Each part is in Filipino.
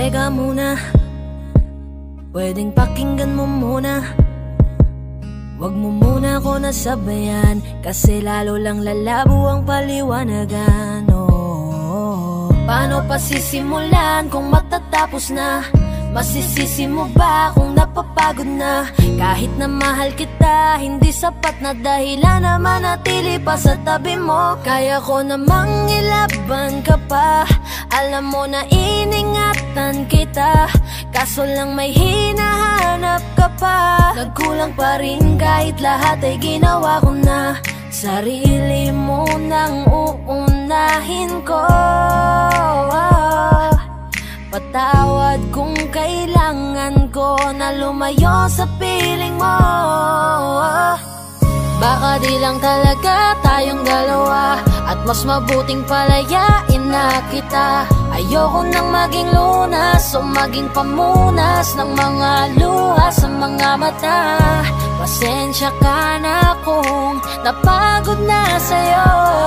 teka muna, pwedeng pakinggan mo muna. Wag mo muna ako nasabayan, kasi lalo lang lalabo ang paliwanagan. Paano pa sisimulan kung matatapos na? Masisisi mo ba kung napapagod na? Kahit na mahal kita, hindi sapat na dahilan na manatili pa sa tabi mo. Kaya ko namang ilaban ka pa, alam mo na iningatan kita, kaso lang may hinahanap ka pa. Nagkulang pa rin kahit lahat ay ginawa ko na. Sarili mo nang uunahin ko. Patawad kung kailangan ko na lumayo sa piling mo. Baka di lang talaga tayong dalawa, at mas mabuting palayain na kita. Ayoko nang maging lunas o maging pamunas ng mga luha sa mga mata. Pasensya ka na kung napagod na sa'yo.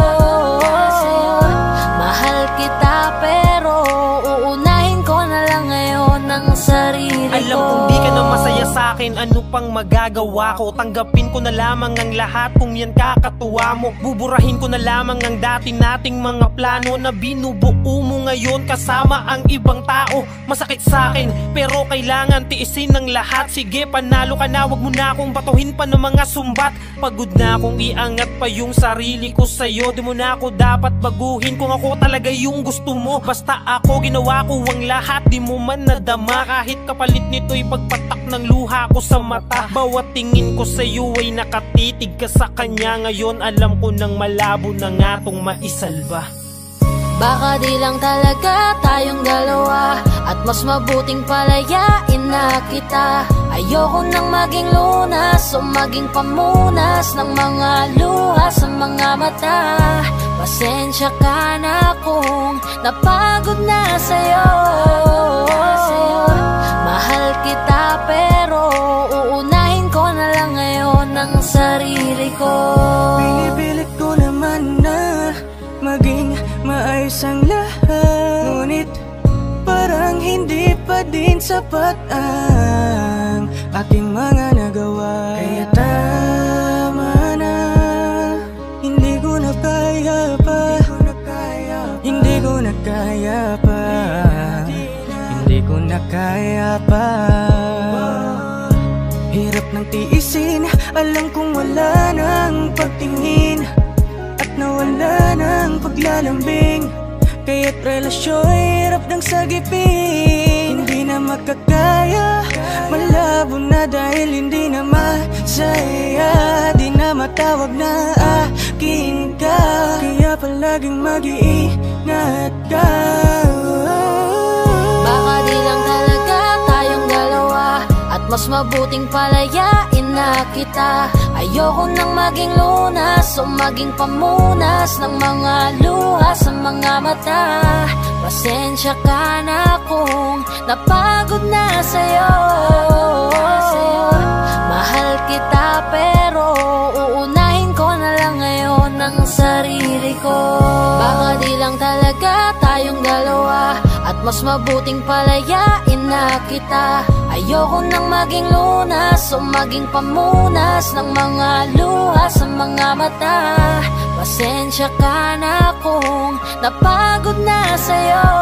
Mahal kita pero uunahin ko na lang ngayon ang sarili ko. Alam kong di ka na masaya sa'kin, ano pang magagawa ko? Tanggapin ko na lamang ang lahat kung yan kakatuwa mo. Buburahin ko na lamang ang dati nating mga plano na binubuo mo ngayon kasama ang ibang tao. Masakit sa'kin pero kailangan tiisin ng lahat. Sige, panalo ka na, wag mo na akong batuhin pa ng mga sumbat. Pagod na akong iangat pa yung sarili ko sa'yo. Di mo na ako dapat baguhin kung ako talaga yung gusto mo. Basta ako ginawa ko ang lahat, di mo man nadama. Kahit kapalit nito'y pagpatak ng luha ko sa mata. Bawat tingin ko sa'yo ay nakatitig ka sa kanya. Ngayon alam ko nang malabo na nga tong maisalba. Baka di lang talaga tayong dalawa, at mas mabuting palayain na kita. Ayoko nang maging lunas o maging pamunas ng mga luha sa mga mata. Pasensya ka na kung napagod na sa'yo. Mahal kita pero uunahin ko na lang ngayon ang sarili ko. Pinipilit ko naman na maging maayos ang lahat, ngunit parang hindi pa din sapat ang aking mga nagawa. Kaya tama na, hindi ko na kaya pa, hindi ko na kaya pa, hindi ko na kaya pa. Hirap ng tiisin, alam kong wala nang pagtingin, at nawala ng paglalambing. Kaya't relasyon hirap ng sagipin. Hindi na makakaya, malabo na dahil hindi na masaya. Di na matawag na akin ka, kaya palaging mag-iingat ka. Baka di lang talaga tayong dalawa, at mas mabuting palayain na kita. Ayoko nang maging lunas o maging pamunas ng mga luha sa mga mata. Pasensya ka na kung napagod na sa'yo. Mahal kita pero uunahin ko na lang ngayon ang sarili ko. Baka di lang talaga tayong dalawa, at mas mabuting palayain na kita. Ayoko nang maging lunas o maging pamunas ng mga luha sa mga mata. Pasensya ka na kung napagod na sa'yo.